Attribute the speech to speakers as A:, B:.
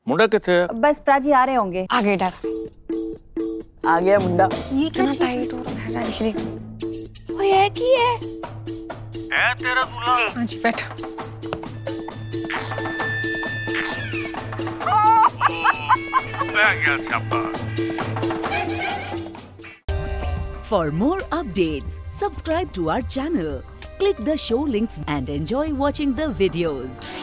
A: मुंडा किथे है?
B: बस प्राची आ रहे होंगे।
C: आ गए डैड।
B: आ गया मुंडा।
C: ये क्या टाइट हो रहा है डैडी की?
B: ओए है की है?
A: है तेरा दूल्हा?
C: हाँ जी बैठ।
D: For more updates, subscribe to our channel, click the show links and enjoy watching the videos.